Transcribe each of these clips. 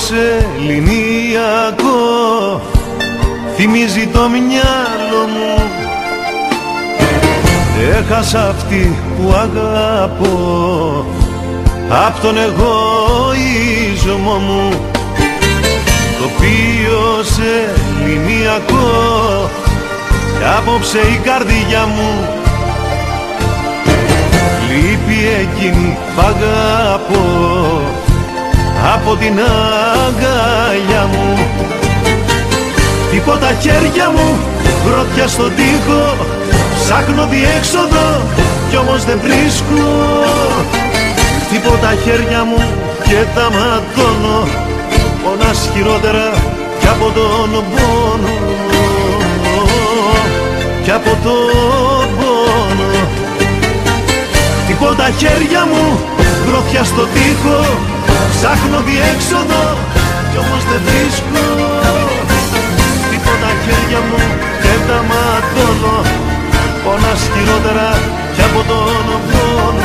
ελληνιακό θυμίζει το μυαλό μου. Έχασα αυτή που αγαπώ απ' τον εγωισμό μου. Τοπίος ελληνιακό κι απόψε η καρδιά μου λείπει εκείνη που αγαπώ από την αγκαλιά μου. Τίποτα χέρια μου γρότια στον τοίχο, ψάχνω διέξοδο κι όμως δεν βρίσκω. Τίποτα χέρια μου και τα ματώνω, πονάς χειρότερα κι από τον πόνο, κι από τον πόνο. Τίποτα χέρια μου γρόθια στο τοίχο, ψάχνω διέξοδο κι όμως δεν βρίσκω. Τίποτα χέρια μου και τα ματώνω, πονάς χειρότερα κι από τον πόνο,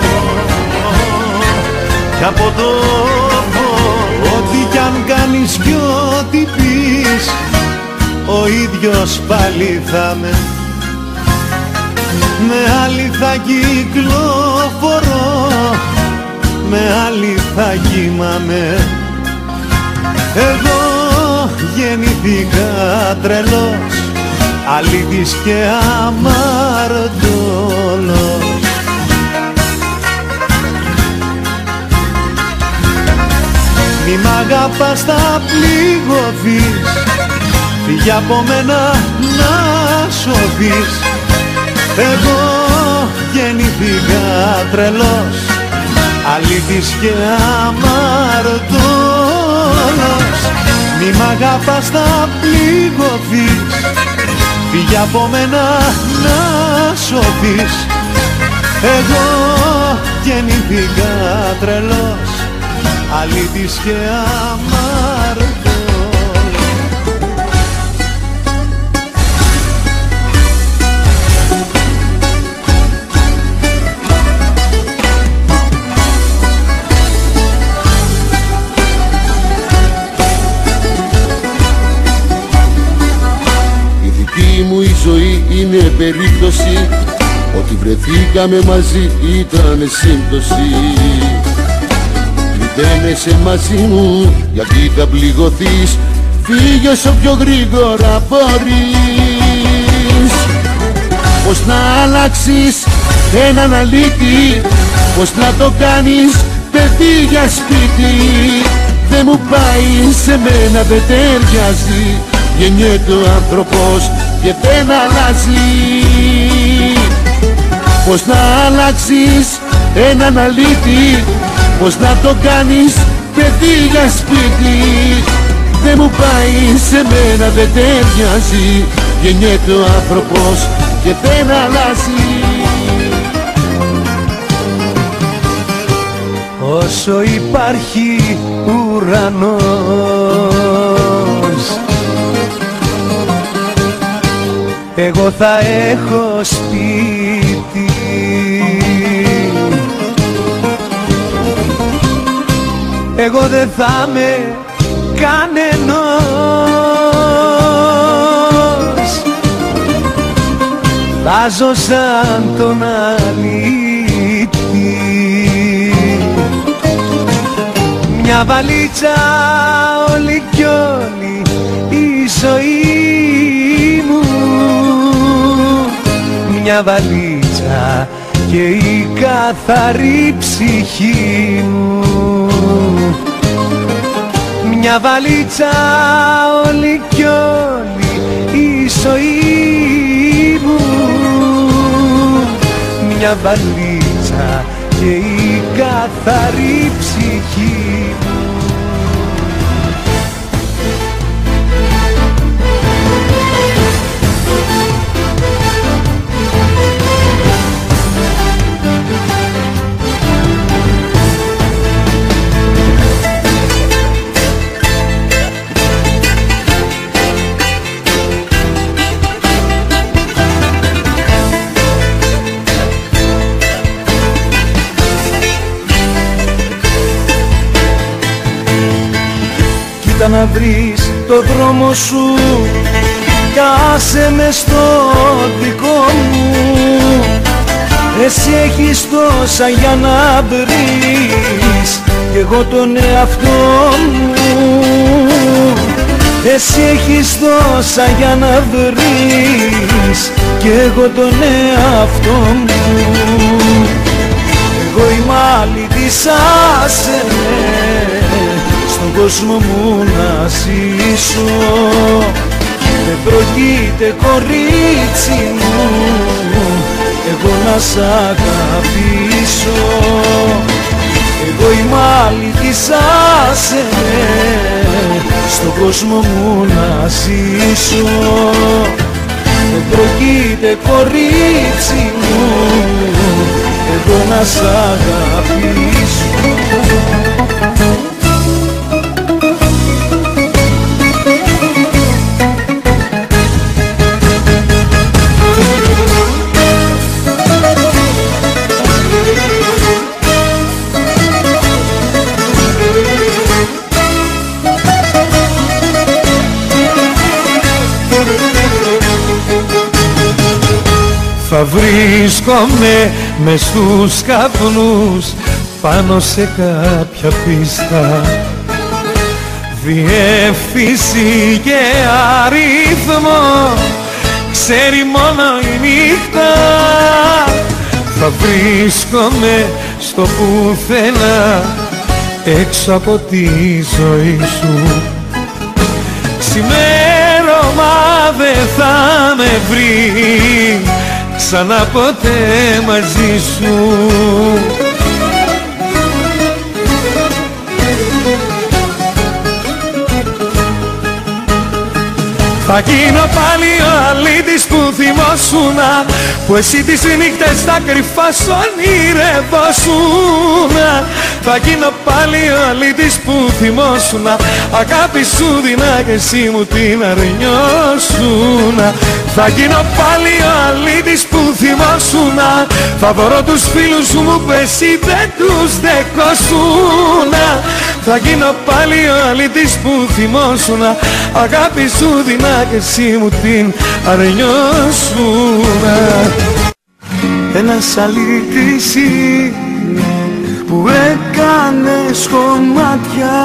κι από τον πόνο. Ό,τι κι αν κάνεις κι ό,τι πεις, ο ίδιος πάλι θα με. Με άλλη θα κυκλοφορώ, με άλλη θα κοιμάμαι. Εγώ γεννήθηκα τρελός, αλήτης και αμαρτωλός. Μη μ' αγαπάς θα πληγωθείς, φύγε από μένα να σωθείς. Εγώ γεννήθηκα τρελός, αλήτης και αμαρτωλός. Μη μ' αγαπάς θα πληγωθείς, φύγε από μένα να σωθείς. Εγώ γεννήθηκα τρελός, αλήτης και αμαρτωλός. Μου η ζωή είναι περίπτωση, ότι βρεθήκαμε μαζί ήταν σύμπτωση. Μπαίνεσαι μαζί μου γιατί θα πληγωθείς, φύγε όσο πιο γρήγορα μπορείς. Πώς να αλλάξεις έναν αλήτη, πώς να το κάνεις παιδί για σπίτι. Δεν μου πάει, σε μένα δεν ταιριάζει, γεννιέται ο άνθρωπος και δεν αλλάζει. Πώς να αλλάξεις έναν αλήτη, πώς να το κάνεις παιδί για σπίτι. Δεν μου πάει, σε μένα δεν ταιριάζει, γεννιέται ο άνθρωπος και δεν αλλάζει. Όσο υπάρχει ουρανός, εγώ θα έχω σπίτι. Εγώ δεν θα είμαι κανενός, θα ζω σαν τον αλήτη. Μια βαλίτσα όλη κι όλη η ζωή μου, μια βαλίτσα και η καθαρή ψυχή μου. Μια βαλίτσα όλη κι όλη η ζωή μου, μια βαλίτσα και η καθαρή ψυχή μου. ξαναβρεις το δρόμο σου κι άσε με στο δικό μου. Εσύ έχεις τόσα για να βρεις κι εγώ τον εαυτό μου. Εσύ έχεις τόσα για να βρεις κι εγώ τον εαυτό μου. Εγώ είμαι αλήτης, άσε με στον κόσμο μου να ζήσω. Δεν πρόκειται κορίτσι μου εγώ να σ' αγαπήσω. Εγώ είμαι αλήτης, άσε με στον κόσμο μου να ζήσω. Δεν πρόκειται κορίτσι μου εγώ να σ' αγαπήσω. Θα βρίσκομαι μες στους καπνούς πάνω σε κάποια πίστα, διεύθυνση και αριθμό ξέρει μόνο η νύχτα. Θα βρίσκομαι στο πουθενά έξω από τη ζωή σου. Ξημέρωμα δεν θα με βρει ξανά ποτέ μαζί σου. Θα γίνω πάλι ο αλήτης που θυμόσουνα, που εσύ τις νύχτες στα κρυφά σου ονειρευόσουνα. Θα γίνω πάλι ο αλήτης που θυμόσουνα, αγάπη σου δεινά και εσύ μου την αρνιώσουνα. Θα γίνω πάλι ο αλήτης που θυμόσουνα, θα βρω τους φίλους μου που εσύ δεν τους δεκόσουνα. Θα γίνω πάλι ο αλήτης που θυμόσουνα, αγάπη σου δεινά και εσύ μου την αρνιώσουνα. Ένας αλήτης είναι που έκανες κομμάτια,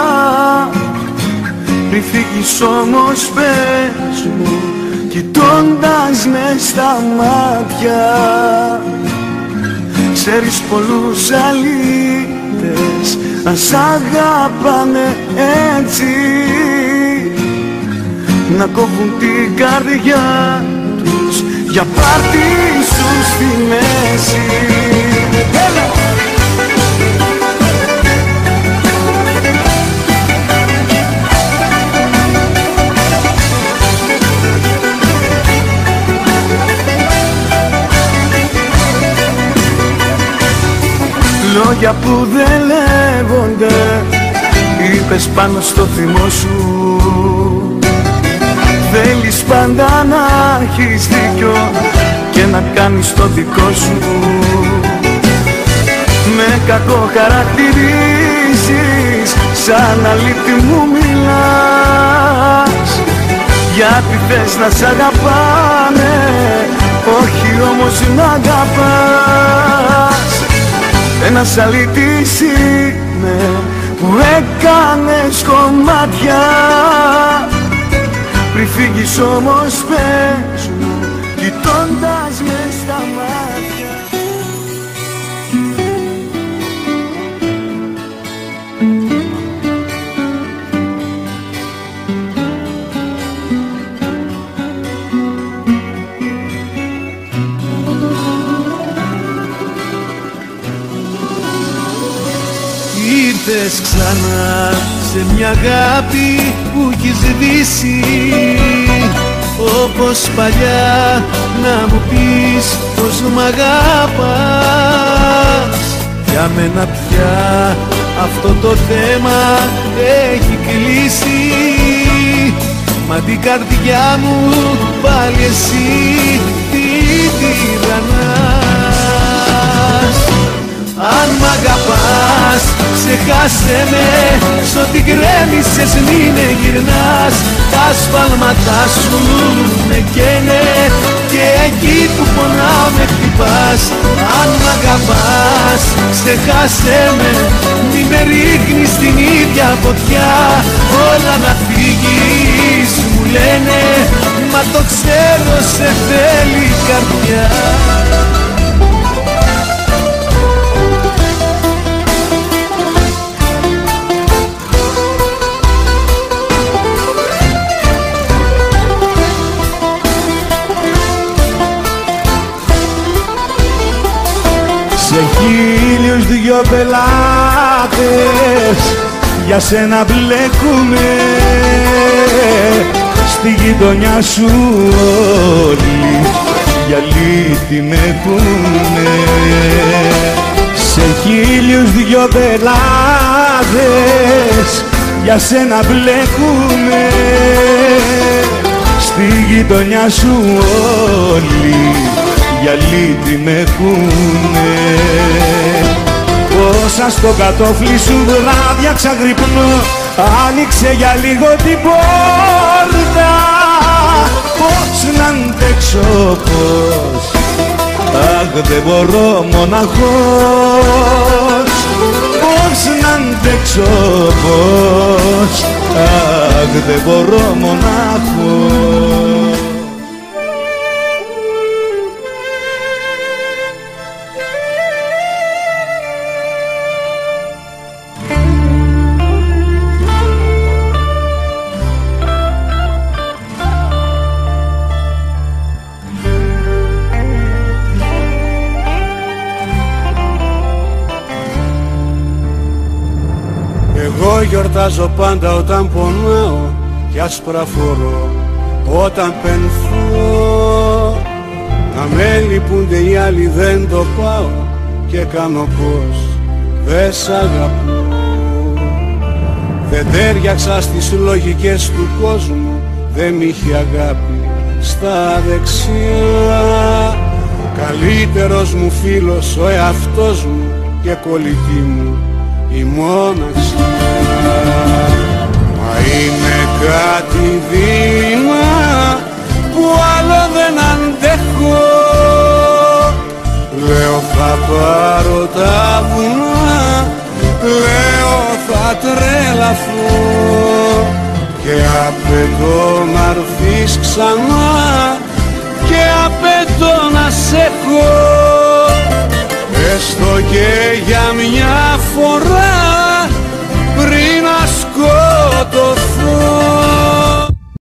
πριν φύγεις όμως πες μου κοιτώντας μες στα μάτια. Ξέρεις πολλούς αλήτες να σ' αγαπάνε έτσι, να κόβουν την καρδιά τους για πάρτι σου στη μέση. Έλα! Λόγια που δεν λέγονται είπες πάνω στο θυμό σου. Θέλεις πάντα να έχεις δίκιο και να κάνεις το δικό σου. Με κακό χαρακτηρίζεις, σαν αλήτη μου μιλάς, γιατί θες να σ' αγαπάνε, όχι όμως να αγαπάς. Ένας αλήτης είμαι που έκανες κομμάτια, πριν φύγεις όμως πες μου κοιτώντας μες στα μάτια. Ήρθες ξανά σε μια αγάπη που έχεις σβήσει, όπως παλιά να μου πεις πως μ' αγαπάς. Για μένα πια αυτό το θέμα έχει κλείσει, μα την καρδιά μου πάλι εσύ την τυραννάς. Αν μ' αγαπάς, ξεχάσε με, σ' ό,τι γκρέμισες μη με γυρνάς. Τα σφάλματά σου με καίνε και εκεί που πονάω με χτυπάς. Αν μ' αγαπάς, ξεχάσε με, μη με ρίχνεις στην ίδια φωτιά. Όλα να φύγεις μου λένε, μα το ξέρω σε θέλει η καρδιά. Σε 1002 πελάτες για σένα μπλέκουμε, στη γειτονιά σου όλοι για λύτη με έχουνε. Σε 1002 πελάτες για σένα μπλέκουμε, στη γειτονιά σου όλοι για λύτη με έχουνε. Όσα στο κατόφλι σου βράδια ξαγρυπνώ, άνοιξε για λίγο την πόρτα. Πώς να αντέξω, πώς, αχ δεν μπορώ μοναχός. Πώς να αντέξω, πώς, αχ δεν μπορώ μοναχός. Εγώ γιορτάζω πάντα όταν πονάω κι άσπρα φορώ όταν πενθώ. Να με λυπούνται οι άλλοι δεν το πάω και κάνω πως δεν σ' αγαπώ. Δεν τέριαξα στις λογικές του κόσμου, δεν μ' είχε αγάπη στα δεξιά. Καλύτερος μου φίλος ο εαυτός μου και κολλητή μου η μοναξιά. Μα είναι κάτι δείγμα που άλλο δεν αντέχω. Λέω θα πάρω τα βουνά, λέω θα τρελαθώ και απαιτώ να έρθεις ξανά και απαιτώ